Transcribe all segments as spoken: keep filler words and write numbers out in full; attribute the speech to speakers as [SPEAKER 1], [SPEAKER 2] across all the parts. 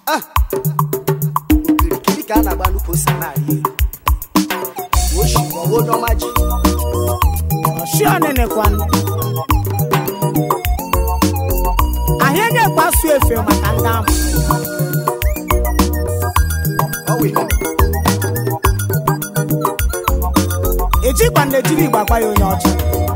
[SPEAKER 1] Ah, kirikiri ka na gba nupo sanari. Woshi wo wo no maji.
[SPEAKER 2] Shi onene kwan. Ahịa kwasu efe maka ndam.
[SPEAKER 1] Owe.
[SPEAKER 2] Eji kwande jiri gbagba yo onye ọcha.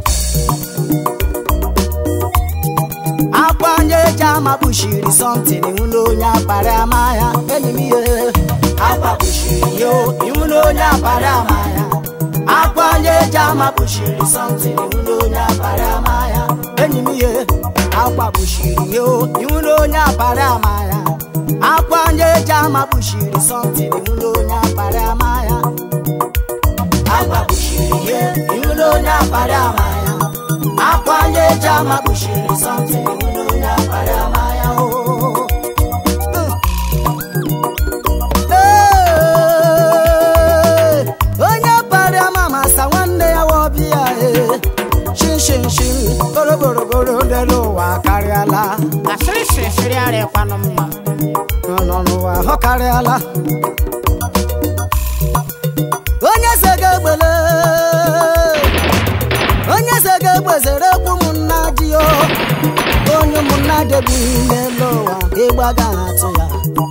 [SPEAKER 1] Akwanye jama bushiri something imuno nya para maya. Enimi ye. Akwa bushiri yo imuno nya para maya. Akwanye jama bushiri something imuno nya para maya. Enimi ye. Akwa bushiri yo imuno nya para maya. Akwanye jama bushiri something imuno nya para maya. Akwa bushiri ye imuno nya para maya. Akwanye jama bushiri something imuno nya para maya. Oh, hey, onya para mama sa wande ya wobia eh. Shin shin shin, goro goro goro delo wa kariala.
[SPEAKER 2] Asiri shiri shiri are kwano mma.
[SPEAKER 1] No no no wa ho kariala. Onya segebele. Onya segebezere ku munna dio. Onye munna de bi nelo wa egbaga atu ya.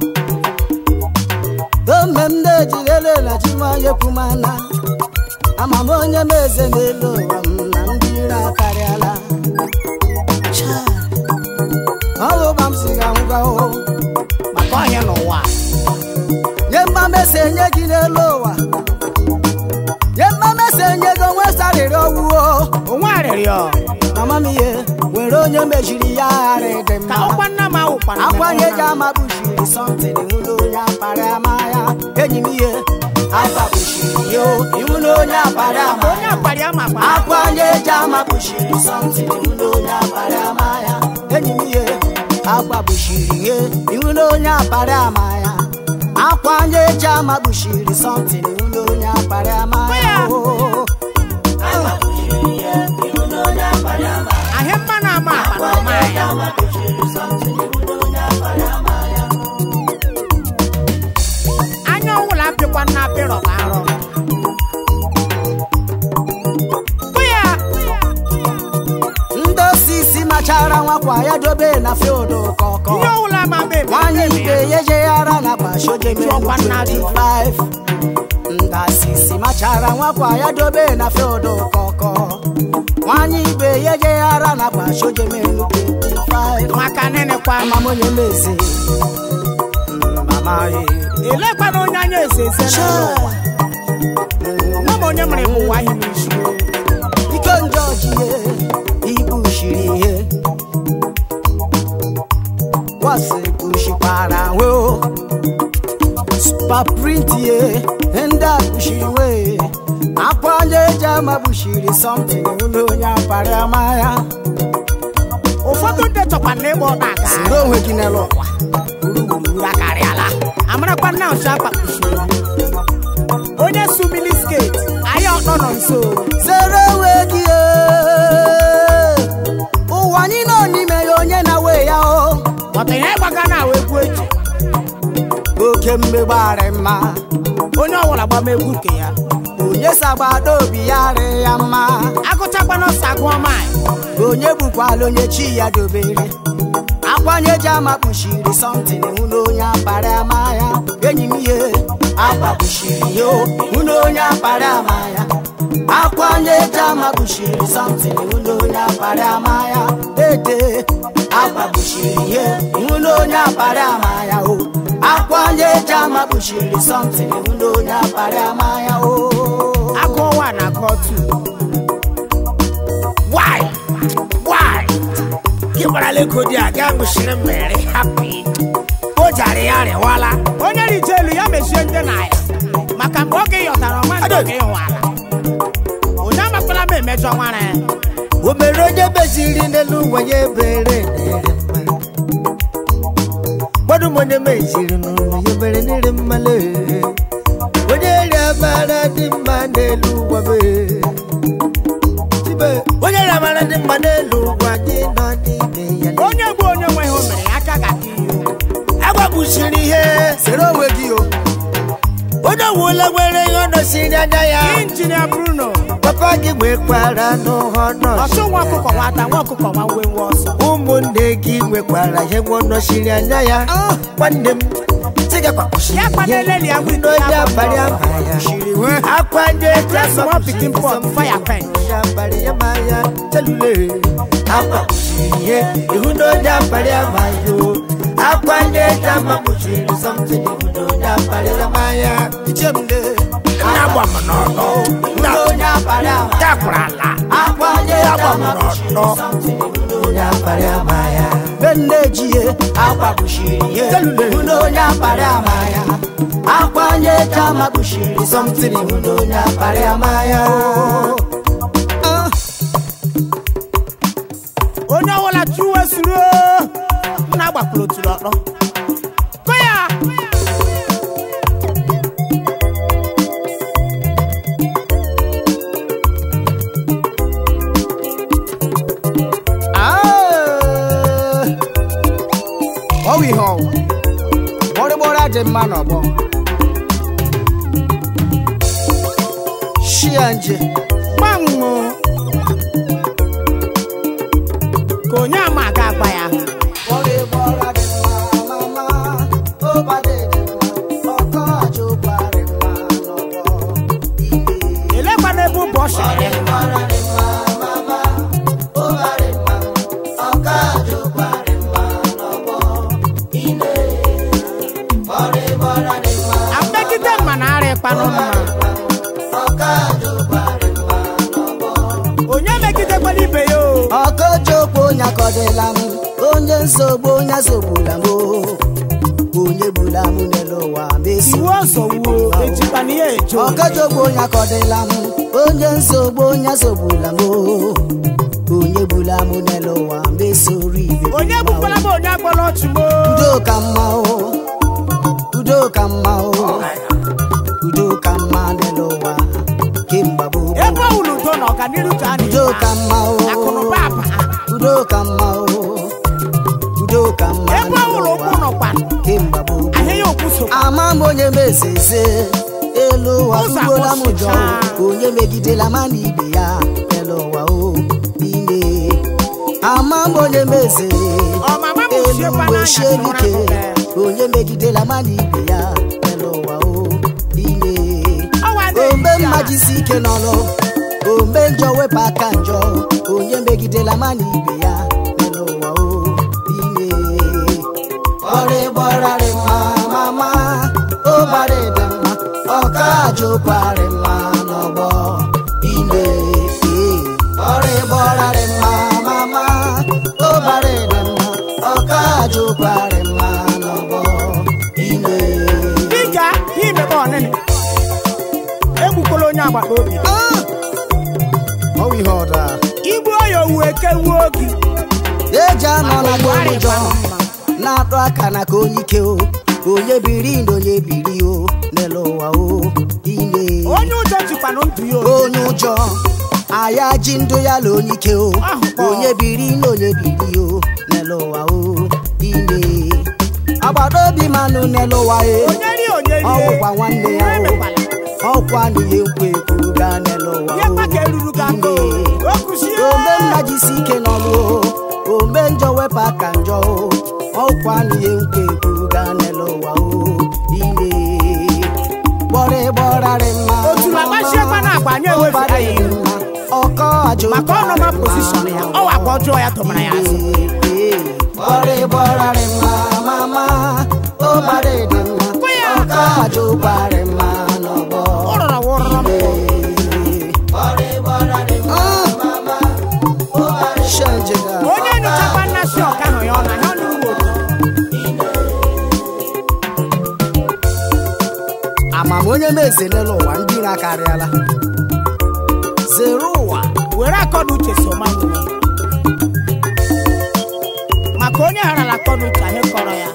[SPEAKER 1] Omemde jilele na Chimuanya kumana. Amamonye meze nelo wa mna ndira kariala. Cha. Awo bamsinga ngao.
[SPEAKER 2] Makonya no wa.
[SPEAKER 1] Yemma mese nye ginelo wa. Yemma mese nye go wesariro wo.
[SPEAKER 2] Onwa arịrịọ.
[SPEAKER 1] Mama mi ye, were onye mejiri ya are dem.
[SPEAKER 2] Ka ọkwa nna ma ụkwa na.
[SPEAKER 1] Akwanye jama bushiri something imuno nya para maya. Enyi mi ye, akwa bushiri yo imuno nya para maya.
[SPEAKER 2] Onye akwari ama kwa.
[SPEAKER 1] Akwanye jama bushiri something imuno nya para maya. Enyi mi ye, akwa bushiri ye imuno nya para maya. Akwanye jama bushiri something imuno nya para maya. Oh, akwa bushiri ye imuno nya para maya.
[SPEAKER 2] Ahịa mma na ama akpa na maya. Anya ọwụla apịkwa na apịrọ bụ arụ. Kuya.
[SPEAKER 1] Ndo sisi machara nwakwa ya dobe na fiodo koko.
[SPEAKER 2] Ihe ọwụla ma be.
[SPEAKER 1] Wanye ibe yeje yara na pashoje me twenty-five. Nda sisi machara nwakwa ya dobe na fiodo koko. Wanye ibe yeje yara na pashoje me twenty-five.
[SPEAKER 2] Maka nene kwa.
[SPEAKER 1] Mama monye meze. Mama ye.
[SPEAKER 2] Elekwa na onye anya eze eze n'ụwa. Mama onye mere bụ nwa ihe n'isi.
[SPEAKER 1] Iko njoji ye. Ibu shiri ye. Wase kushi para we o. Super print ye. Enda kushiri we. Akwanye jama bushiri something uno nya para maya.
[SPEAKER 2] Ụfọdụ ndị chọkwa na ịgba ọta aka.
[SPEAKER 1] Siro onwe gị n'elu ụwa.
[SPEAKER 2] Uru akarịala. Amarakwa na nsọ akpa kpuchiri. Onye su mini skate, anyị ọtọ nọ nso.
[SPEAKER 1] Siro onwe gị e. Ụwa anyị nọ n'ime ya onye na-we ya o.
[SPEAKER 2] Ọtọ ihe gbaga na-awa egwu eji.
[SPEAKER 1] Oke mmegbarị mma.
[SPEAKER 2] Onye ọwụla gbama egwu nke ya.
[SPEAKER 1] Onye sagbado obi ya rị ya mma.
[SPEAKER 2] Agụchakwa n'ọsọ agụọ maị.
[SPEAKER 1] Onye bukwala onye chi ya dobere. Akwanye jama bushiri something uno nya para maya. Enyi m ye, akwa bushiri yo uno nya para maya. Akwanye jama bushiri something uno nya para maya. Ede, akwa bushiri ye uno nya para maya o. Akwanye jama bushiri something uno nya para maya o.
[SPEAKER 2] Agụọ one na agụọ two. Why? Why? Kibarale kodi aga mshire mere happy. O jare yare wala. Onye ri jelu ya mechie ndị na ya. Maka mgbe oge yọtara ọma ndị oge wala. Onye amakwala me mejọ nware.
[SPEAKER 1] O mere onye beziri n'elu wenye bere. Gbadu monye meziri n'ụlọ ye bere n'ire mmale. Onye ri amara dị mma n'elu wabe. Onye ri amara dị mma n'elu wanye nọ n'ime ya.
[SPEAKER 2] Onye bụ onye nwe ihe o mere aka ga-aka iyo.
[SPEAKER 1] Agwa bushiri ihe
[SPEAKER 2] ya Engineer Bruno
[SPEAKER 3] papa gị nwekwara n'ọnọdụ
[SPEAKER 2] ọsọ nwa ọkụkọ nwata nwa ọkụkọ nwa nwe nwe ọsọ
[SPEAKER 3] ụmụnne gị nwekwara ihe nọchiri anya ya nwanne m
[SPEAKER 2] ya kwaneleli ya windo ya
[SPEAKER 3] bari amaya akwanye
[SPEAKER 2] small pikin pot fire pen
[SPEAKER 3] ya bari amaya telule akwa kushiriye ihundo ya bari amayo akwanye jama kushiri something ihundo ya bari amaya
[SPEAKER 2] ichemde na gwa mnono na ya bari amaya takrala
[SPEAKER 3] akwanye jama kushiri something ihundo ya bari amaya
[SPEAKER 1] bendejiye akwa kushiriye ihundo ya bari amaya akwanye jama kushiri something ihundo ya bari amaya
[SPEAKER 2] onye wala chuwe suru na gbapụrụ tụrụ ọkpọ koya
[SPEAKER 1] ah owi ho bore bore de manobo shianje
[SPEAKER 2] bango konya maga agba ya
[SPEAKER 1] bore bore de mama o bade de oko ajo bare manobo
[SPEAKER 2] ele bane bu bo shere onye megide kwali ibe yo
[SPEAKER 1] ọkọjọkwa onye akọdịla m onye nsogbu onye sogbula m onye bula m n'ụwa mesi
[SPEAKER 2] iwu ọzọ wuo ejikwana ihe ejo
[SPEAKER 1] ọkọjọkwa onye akọdịla m onye nsogbu onye sogbula m onye bula m n'ụwa mesori ibe
[SPEAKER 2] onye bukwala m onye agbọrọ ọchụ m
[SPEAKER 1] udo ka mma o udo ka mma o udo ka mma n'ụwa kemgbe gboo
[SPEAKER 2] ebe ụlọ udo na ọganiru ka a
[SPEAKER 1] udo ka mma o
[SPEAKER 2] akụnụba apa
[SPEAKER 1] udo ka mma o udo ka mma
[SPEAKER 2] ebe ụlọ ụkwụ nọkwa
[SPEAKER 1] kemgbe gboo
[SPEAKER 2] ahịa ya okwu so
[SPEAKER 1] ama m onye mezeze elu ụwa ugbola m ụjọ onye megidela ma na ibe ya elu ụwa o ine ama m onye meze elu uwe sherike onye megidela ma na ibe ya elu ụwa o ine ombe mmajisi ike n'ọlụ ombe njọ wepụ aka njọ onye megidela ma na ibe ya elu ụwa o ine ọrị gbọrarị mma mama ụbarị dị mma ọka jụkwarị mma n'ọgbọ ine ọrị gbọrarị mma mama ụbarị dị mma ọka jụkwarị mma n'ọgbọ ine
[SPEAKER 2] dịka imebe ọnịnị egbukwala onye agbata obi
[SPEAKER 1] ọwụ ihe ọda
[SPEAKER 2] igbu oyi owu eke wuo ogi
[SPEAKER 1] eji anọ na gbọmụjọ na-atụ aka na ka onye ike o onye biri na onye biri o n'elu ụwa o ine
[SPEAKER 2] onye ụjọ jikwanụ ndụ ya
[SPEAKER 1] onye ụjọ aya ji ndụ ya la onye ike o onye biri na onye biri o n'elu ụwa o ine agbata obi manụ n'elu ụwa e
[SPEAKER 2] onye ri onye rie
[SPEAKER 1] ọwụkwa nwanne ya o ọkwa n'ihe nkwe kwuru gaa n'elu ụwa
[SPEAKER 2] ihe maka eruru gị aka okuzie
[SPEAKER 1] ombe mmajisi ike n'ọlụ ombe njọ wepụ aka njọ ọkwa n'ihe nkwe kwuru gaa n'elu ụwa o ine gbọrị gbọrarị mma
[SPEAKER 2] otula gbachikwa na agba anyị ewefere ya iru
[SPEAKER 1] ọkọ ajọ
[SPEAKER 2] maka ọnọma posishọn ya ọwa agba ọjọọ ya tụmara ya azụ
[SPEAKER 1] gbọrị gbọrarị mma mama ụbarị dị mma ọkọ ajọ ụbarị mma n'ọgbọ
[SPEAKER 2] ụrọrọ wụrọrọ m onye nyochakwa nnasị ọka ahụ ya ọ na ya ọ nụrụ otu
[SPEAKER 1] amam onye meze n'elu ụwa ndị iro akarịala zere ụwa
[SPEAKER 2] were akọdụ uche so ma nwere maka onye harala akọdụ uche ahụ kọrọ ya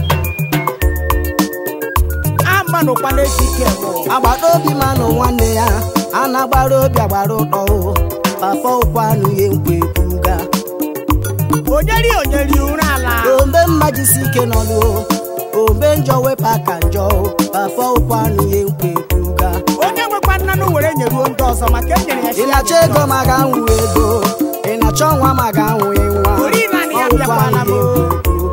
[SPEAKER 2] ama n'ụkwa na-eji ike
[SPEAKER 1] agbata obi manụ nwanne ya a na-agbara obi agbara ụtọ papa ụkwanụ ihe nkwe kwuga
[SPEAKER 2] onye ri onye ri ụra ala
[SPEAKER 1] ombe mmajisi ike n'ọlụ ombe njọ wepụ aka njọ papa ụkwanụ ihe nkwe kwuga
[SPEAKER 2] onye nwekwa nna na no were nyeruo ndị ọzọ maka enyere ya shi.
[SPEAKER 1] Ina chego maga nwu ego. Ina chonwa maga nwu enwa.
[SPEAKER 2] Ori na ni ya bịakwa na mo.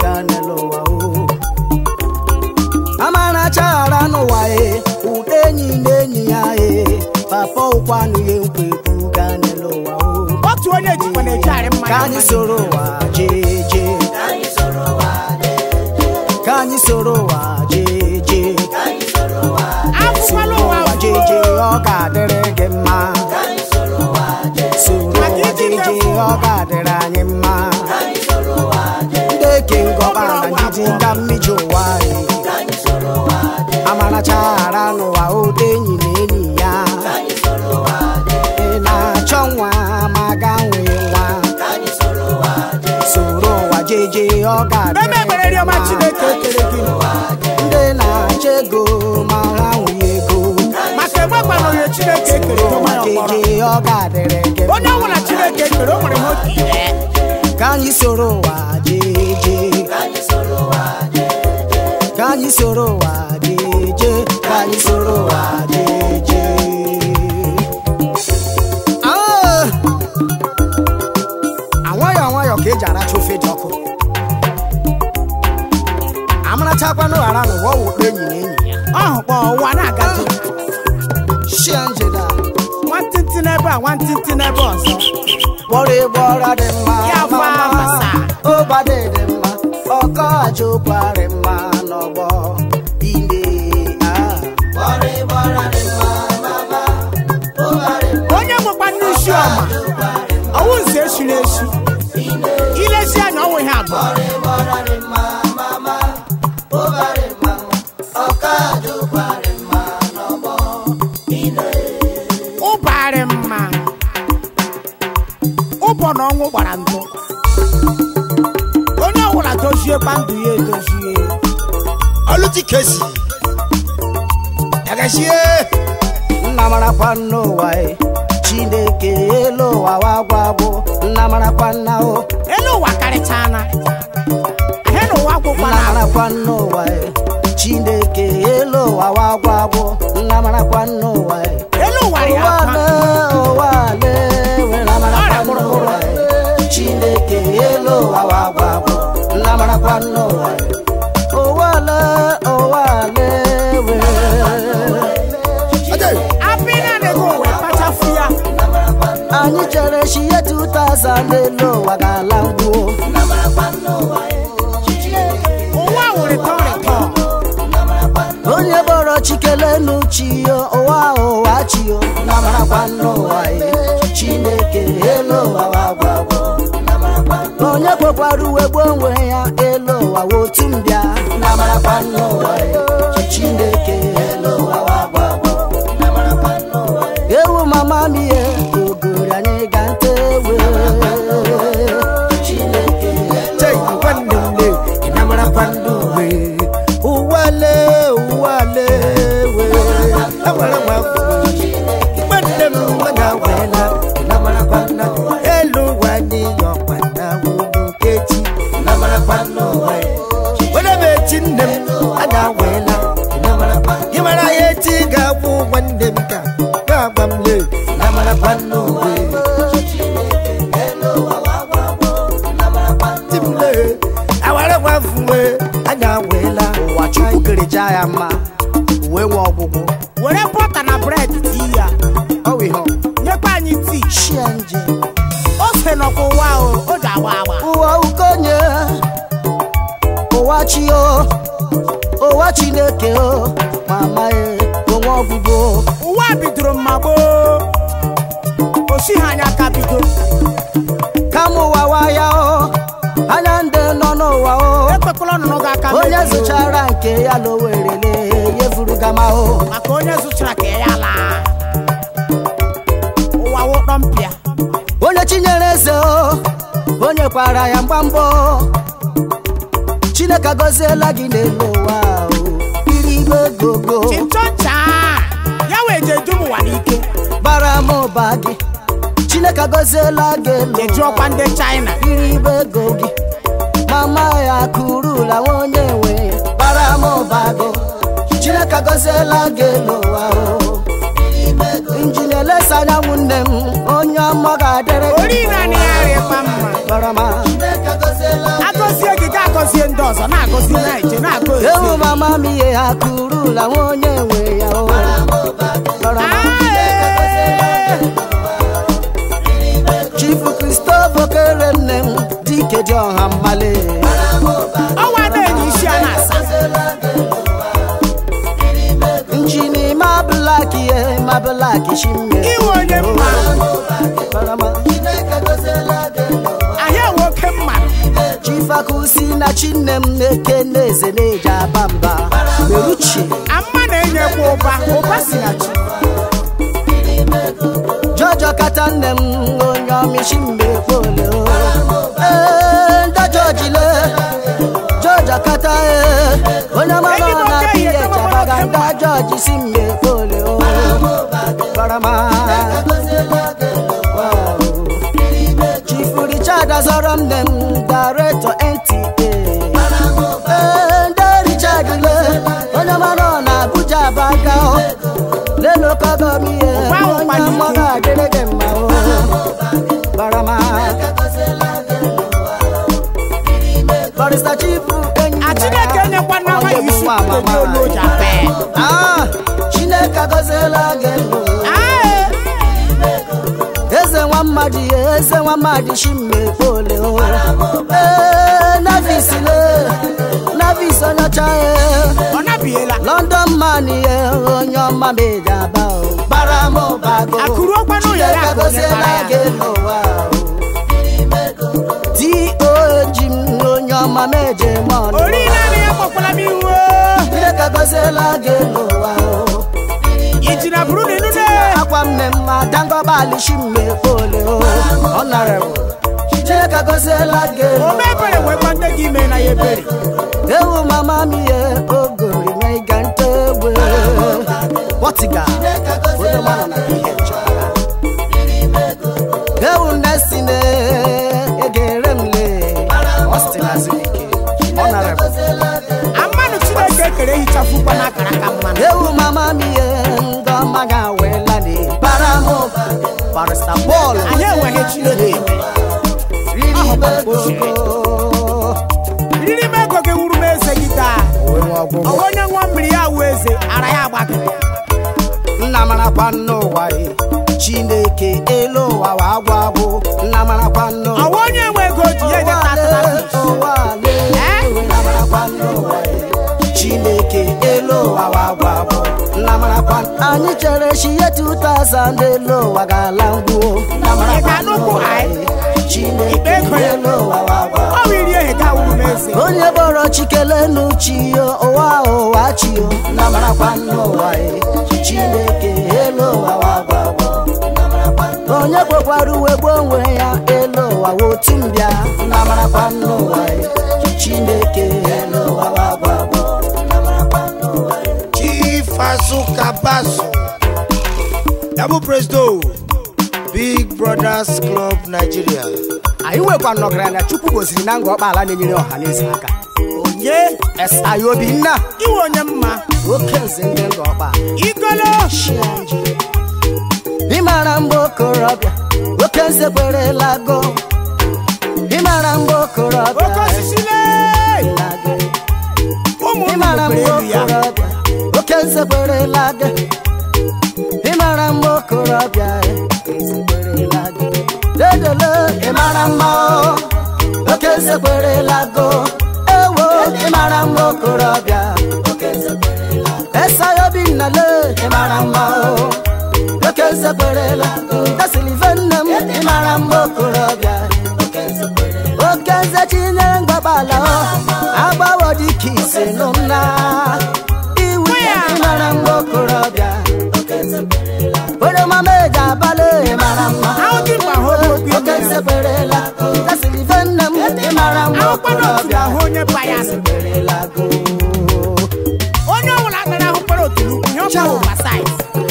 [SPEAKER 2] Amana
[SPEAKER 1] chara no wae. Udenyi nenyi ya e. Papa ukwanu ye nkwepu ganelo wa o.
[SPEAKER 2] Otu onye jikwa na ejare mma.
[SPEAKER 1] Kani soro wa jeje. Kani soro wa jeje. Kani soro wa jeje. Kani soro wa jeje. Oka dere gemma. Kani soro wa jeje. Soro wa jeje oka dere anyima. Kani soro wa jeje. Ndeke ngoba na njiji ngamijo wa e. Kani soro wa jeje. Amana chara no wa udenyi nenyi ya. Kani soro wa jeje. Na chonwa maganwe wa. Kani soro wa jeje. Soro wa jeje oka dere.
[SPEAKER 2] Meme bere rio ma Chineke kere gị.
[SPEAKER 1] Nde na chego maganwe ego.
[SPEAKER 2] Maka egbe kwano ye Chineke kere to ma
[SPEAKER 1] jeje oka dere ke.
[SPEAKER 2] Onye nwụla Chineke kere o nwere nwoke ire.
[SPEAKER 1] Kani soro wa jeje. Kani soro wa jeje. Kani soro wa jeje. Kani soro wa jeje. Ah! Awayo awayo ke jara chofe joko. Amara chakwa no ara no wo wo enyi na enyi ya.
[SPEAKER 2] Oh, bo wa na agaje.
[SPEAKER 1] Shi anjeda.
[SPEAKER 2] Nwantịntị n'ebe a, nwantịntị n'ebe ọzọ.
[SPEAKER 1] Bore bora de ma.
[SPEAKER 2] Ya fa masa.
[SPEAKER 1] O bade de ma. Oko ajo kware ma no bo. Inde ah. Bore bora de ma mama. O bare.
[SPEAKER 2] Onye nwekwa n'isi ọma. Ọwụ nze eshiri eshi. Ilezi anya ọwụ ihe abụọ.
[SPEAKER 1] Bore bora de ma mama. O bare ma. Oko ajo kware ma no bo. Inde.
[SPEAKER 2] Ụbarị mma. Ụbọ na ọnwụ gbara ndụ. Onye ọwụla dozie kwa ndụ ya edozie.
[SPEAKER 3] Oluti kesi. Agashie.
[SPEAKER 1] Nnamara kwa n'ụwa e. Chineke elu ụwa wagwagwo. Nnamara kwa nna o.
[SPEAKER 2] Elu ụwa karịchana. Ahịa na ụwa gwụkwa na
[SPEAKER 1] Nnamara kwa n'ụwa e. Chineke elu ụwa wagwagwo. Nnamara kwa n'ụwa e.
[SPEAKER 2] elu ụwa ya
[SPEAKER 1] Ụwa
[SPEAKER 2] akwa.
[SPEAKER 1] le ụwa le. Nnamara kwa n'ụwa e. Chineke elu ụwa wagwagwo. Nnamara kwa n'ụwa e. Ụwa le ụwa le we.
[SPEAKER 2] Apịna na-ego ụwa kpachafu ya.
[SPEAKER 1] Anyị chere shi ye two thousand elu ụwa ga-ala ngwuo.
[SPEAKER 2] Ụwa wụrịtọ rịtọ.
[SPEAKER 1] Onye bọrọ chikele n'uchi yo ụwa ụwa chi yo. Nnamara kwa n'ụwa ye. Chineke elu ụwa wagwagwo. Onye kwekwara uwe gbo onwe ya elu ụwa wotu mbịa. Nnamara kwa n'ụwa ye. Chineke elu ụwa wagwagwo. Ewu mama mi ye ogori anyị ga ntewe. Chineke
[SPEAKER 3] Chai kwande mle. Inamara kwando we. Uwale uwale we. Amara wafu. Kwande mwana wela. Inamara kwanda. Elu wani yo kwanda wudu kechi. Inamara kwando we. Wada be chinem ana wela. Inamara kwanda. Gimara yeti gabu wande mka. Gabamle. Inamara kwando we. Timle. Awara wafu we. Ana wela.
[SPEAKER 1] ụwa Chukwu kere ja ya mma. Uwe nwe ọgwụgwụ.
[SPEAKER 2] Were bọta na bred tii ya.
[SPEAKER 1] Ọ wụ ihe ọ.
[SPEAKER 2] Nyekwa anyị tii.
[SPEAKER 1] Shie nje.
[SPEAKER 2] Ose nọkwa ụwa o, o ji awa awa.
[SPEAKER 1] Ụwa ukonye. Ụwa chi o. Ụwa Chineke o. Mama e. Onwe ọgwụgwụ.
[SPEAKER 2] Ụwa bidoro mma gboo. Osi ha anya aka bido.
[SPEAKER 1] Kama ụwa wa ya o. Anya ndị nọ n'ụwa o.
[SPEAKER 2] Ekwekwala ọnụnụ gị aka
[SPEAKER 1] Onye
[SPEAKER 2] mebie.
[SPEAKER 1] zụchara nke ya lowerele. Yefuru gama o.
[SPEAKER 2] Maka onye zụchara ka ya laa. Ụwa wụkpọ mpịa.
[SPEAKER 1] Onye chinyere eze o. Onye kwara ya mgbambọ. Chineke gọziela gị n'elu ụwa o. Iri igwe gogo.
[SPEAKER 2] Chinchọncha. Ya wee je dum ụwa n'ike.
[SPEAKER 1] Bara m ụba gị. Chineke gọziela gị elu
[SPEAKER 2] Eji
[SPEAKER 1] ụwa.
[SPEAKER 2] ọkwa ndị China.
[SPEAKER 1] Iri igwe ego gị. Mama ya kurula onye nwe ya. Bara m ụba gị. Chineke gọziela gị elu ụwa o. injinia lesanya nwunne m onye ọma ga-adịrị
[SPEAKER 2] ori na ni are pamma
[SPEAKER 1] barama
[SPEAKER 2] agozie gị ga agozie ndị ọzọ na-agozi na ije na-agozi
[SPEAKER 1] ewu mama m ihe ha kuru la onye nwe ya o barama Chief Christopher kere nne m dike dị ọha mmale
[SPEAKER 2] ọwa na-enye isi a na-asa
[SPEAKER 1] njini ma black ye ma black shimme
[SPEAKER 2] iwe onye mma
[SPEAKER 1] barama
[SPEAKER 2] ahịa nwoke mmadụ
[SPEAKER 1] Chief Akusi na chinne m na-eke n'eze na-eji aba mba meruchi
[SPEAKER 2] amma na-enyekwa ụba ụba si na chi
[SPEAKER 1] Jojo kata nne m onye ọmịshi mmekpole ee nda jojile Jojo kata ee onye mara na biye chabaga nda joji si mmekpole o barama Chief Richard azọrọ m nne m director N T A ee nda Richard le onye mara na Abuja baga o lelo kago mi e onye mara adelege mma o barama Barista Chief enyi
[SPEAKER 2] Chineke nyekwa na wa isi onye oloja be
[SPEAKER 1] ah Chineke gozela gelo
[SPEAKER 2] ah
[SPEAKER 1] eze nwa mmadụ eze nwa mmadụ shimme pole o eh navis le navis onye cha e
[SPEAKER 2] ọ nabiela
[SPEAKER 1] London man ye onye ọma meja ba o baramo bago
[SPEAKER 2] akụrụ ọgba n'ụlọ ya ka onye bara ya
[SPEAKER 1] T O G onye ọma meje mọnụ
[SPEAKER 2] ori na ni akpọkwala m iwu
[SPEAKER 1] Chineke gozela gelo wa o
[SPEAKER 2] iji na buru n'inu ne
[SPEAKER 1] akwa mme mma dangobali shimme pole o honorable Chineke gozela gelo
[SPEAKER 2] o mebere nwekwa ndị gị ime na ya ebere
[SPEAKER 1] ewu mama mi ye ogori na igante we watiga onye mara na ihe chara ewu nesine egere mle ostina zurike honorable
[SPEAKER 2] ammanụ Chineke ekere hichafukwa n'akara ka mmanụ
[SPEAKER 1] ewu mama mi ye ngoma ga wela ni baramo barista ball
[SPEAKER 2] anyị enweghị Chineke eme
[SPEAKER 1] riri bego
[SPEAKER 2] riri m ego gị wuru m eze gị taa ọ onye nwa mmiri ya wụ eze ara ya agbakere
[SPEAKER 1] nna marakwa n'ụwa e Chineke elu ụwa wa agwa agwụ nna marakwa n'ụwa
[SPEAKER 2] ọ onye nwe ego ji ya ejeta
[SPEAKER 1] ụwa le nna marakwa n'ụwa e Chineke elu ụwa wa agwa agwụ nna marakwa anyị chere shi ye two thousand elu ụwa ga-ala ngwuo nna marakwa n'ụwa e Chineke elu ụwa wa agwa
[SPEAKER 2] ọ wiri ehe ka wuru m eze
[SPEAKER 1] onye bọrọ chikele n'uchi yo ụwa ụwa chi yo nna marakwa n'ụwa e Chineke elu ụwa wa agwa agwụ onye kwekwara uwe gbo onwe ya elu ụwa wotu mbịa nna marakwa n'ụwa e Chineke elu ụwa wa agwa agwụ
[SPEAKER 3] Chief Azuka Basu, Double Presto, Big Brothers Club Nigeria.
[SPEAKER 1] anyị nwekwa nnọgara na Chukwu gosiri na ngọ ọkpala na-enyere ọha n'eze aka
[SPEAKER 2] onye
[SPEAKER 1] Esther Obinna
[SPEAKER 2] iwe onye mma
[SPEAKER 1] oke nze ndị ngọ ọkpa
[SPEAKER 2] igolo
[SPEAKER 1] ịmara mgbe okorobịa oke nze kwerela go ịmara mgbe okorobịa
[SPEAKER 2] oke osisi le ụmụ
[SPEAKER 1] ịmara mgbe
[SPEAKER 2] nnukwu ya
[SPEAKER 1] okorobịa oke nze kwerela go ịmara mgbe okorobịa eze kwerela go dedele ịmara mma oke nze kwerela go ewo ịmara mgbe okorobịa oke nze kwerela Esther Obinna le ịmara mma oke nze kwerela ndasilive nne m ịmara mgbe okorobịa oke nze chinyere mgbabala agbawo dịka ise n'ụna iwu ịmara mgbe okorobịa onye mama eji abalị ịmara mma
[SPEAKER 2] ahụ dị mma hụ okwu
[SPEAKER 1] oke nze kwerela ndasilive nne m ịmara mgbe okorobịa
[SPEAKER 2] ahụ onye bias
[SPEAKER 1] kwerela go
[SPEAKER 2] onye ọbụla kpere ahụ kpere otulu ihe ọ bụ basai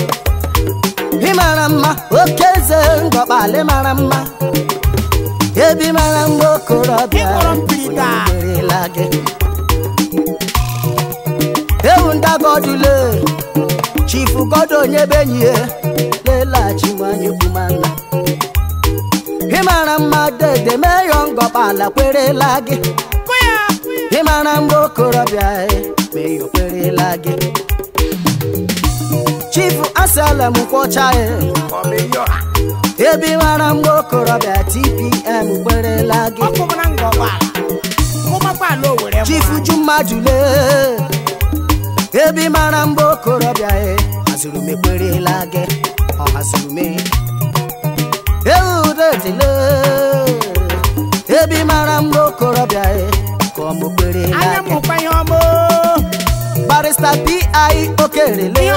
[SPEAKER 1] ịmara mma oke eze ngọkpalị mara mma ebi mara mgbe okorobịa
[SPEAKER 2] ịkpọrọ mpiri taa
[SPEAKER 1] kwerela gị ewu ndagodule chifu godo onye benyi lele la Chimuanya kumana Himana madede meyo ngopala kwere lagi Himana mbokoro bia meyo kwere lagi Chifu asala mukwocha e Ebi mana mbokoro bia T P M kwere lagi Chifu Jumadule Ebi mana mbokoro bia Azuru me kwere lagi Oh azuru me Eudetile Ebi mara mbokoro bia e Komo kwere lage Barista B I Okerele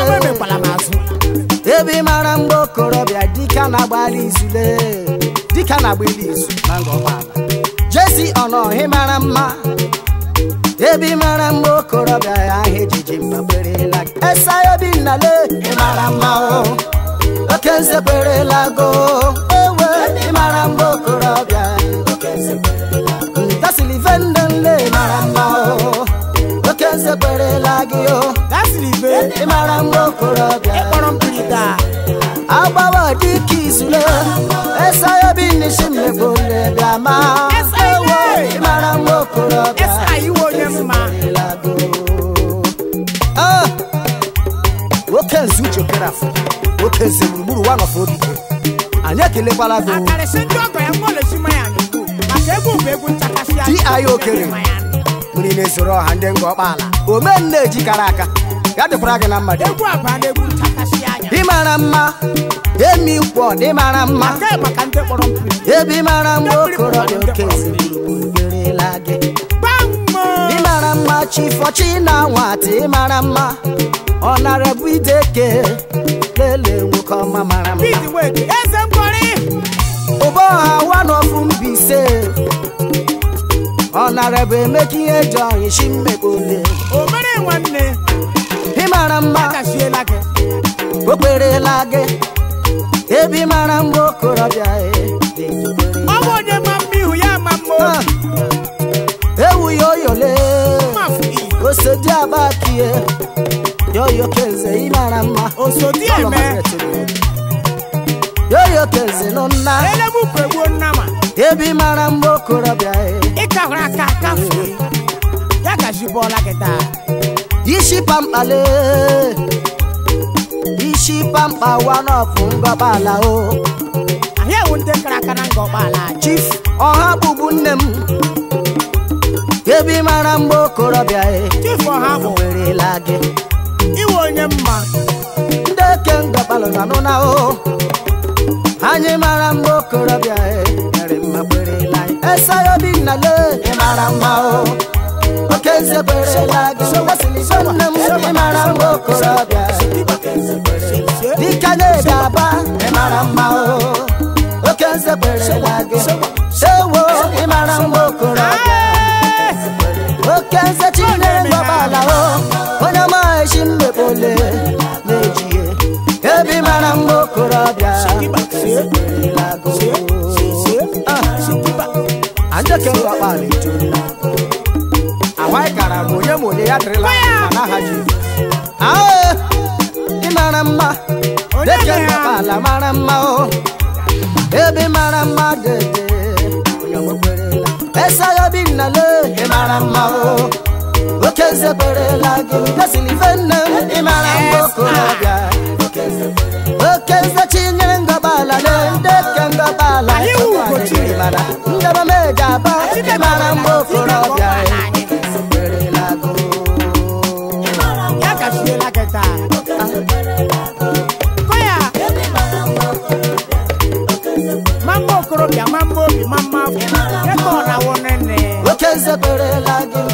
[SPEAKER 1] Ebi mara mbokoro bia Dika na gbali izule Dika na gbali izu Nango baba Jesse ono he mara mma Ebi mara mbokoro bia Ahe jiji mma kwere lage Esa ebi nale He mara mma o Okense kwere lago Marambo korobia That's living le marambo Okense kwere lagio
[SPEAKER 2] That's living
[SPEAKER 1] Marambo korobia
[SPEAKER 2] Ekorom prida
[SPEAKER 1] Abawa dikisule Esa yabini shimle bole dama
[SPEAKER 2] Esa iwe
[SPEAKER 1] Marambo korobia
[SPEAKER 2] Esa iwo nyemma
[SPEAKER 1] Ah Okense uche kerafu Okense murumuru wano fodike Anya kele kwala go
[SPEAKER 2] Akare senjo go ya mole Chimuanya go Maka egu begu ntakasi ya
[SPEAKER 1] T I okere Muri nezoro hande ngo bala Omenne jikara aka Ya dekwara gị na mmadụ
[SPEAKER 2] Egu abana egu ntakasi anya
[SPEAKER 1] Imara mma Emi nkwo dị mara mma
[SPEAKER 2] Maka maka nde kpọrọ mpiri
[SPEAKER 1] Ebi mara mma okoro dị okezi gburugburu lagi
[SPEAKER 2] Bammo
[SPEAKER 1] Imara mma chifochi na nwata Imara mma Ọ nara bụ ideke Lele nwoke ọma mara mma
[SPEAKER 2] Bidi wedi eze mkpọrị
[SPEAKER 1] Ụbọ ha wanofu mbise Ọ nara bụ emeka ihe jọ ishi mmekpole
[SPEAKER 2] O mere nwanne
[SPEAKER 1] Imara mma
[SPEAKER 2] Akasiela gị
[SPEAKER 1] Okwere lagi Ebi mara mma okorobịa
[SPEAKER 2] Ọ bụ onye ma mmihu ya ma mmo
[SPEAKER 1] Ewu yoyole Osodi abakie Yoyo kenze imara mma
[SPEAKER 2] Osodi eme
[SPEAKER 1] Yoyo kenze nonna
[SPEAKER 2] Elebu kwegbuo nnama
[SPEAKER 1] Ebi mara mma okorobịa
[SPEAKER 2] Ịka hụrụ aka aka fue Ya gaji bọọla gị taa
[SPEAKER 1] Ishi pampale Ishi pampa wanofu ngọbala o
[SPEAKER 2] Ahịa ewu ndị kara aka na ngọbala anyị
[SPEAKER 1] Chief ọha bụbu nne m Ebi mara mma okorobịa
[SPEAKER 2] Chief ọha bụ
[SPEAKER 1] Were lagi
[SPEAKER 2] Iwe onye mma
[SPEAKER 1] Ndị eke ngọbalụ na nụna o Anyị mara mma okorobịa Ere mma kwere lagi Esa yobi nnale Ịmara mma o Okense kwere lagi Wasili nne m Ịmara mma okorobịa Dika na-ede aba Ịmara mma o Okense kwere lagi Sewo Ịmara mma okorobịa Okense Chineke ngọbala o Onye ma eshi mmekpole N'ejie Ebi mara mma okorobịa Lago Andeke ngọbala itola Awai kara monye monye ya drila Na haji Ae Imara mma Deke ngọbala mara mma o Ebi mara mma dede Onye mokwerela Esa yobi nnale Imara mma o Okense kwere lagi Gasili venne Imara mma okorobịa Okense Chinyere ngọbala Ndeke ngọbala Ndeba meja aba Imara mma okorobịa Kwere lago
[SPEAKER 2] Ya gajiela gị taa Koya Mamma okorobịa mamma obi mamma afọ Eke ọ na-awụ nene
[SPEAKER 1] Okense kwere lagi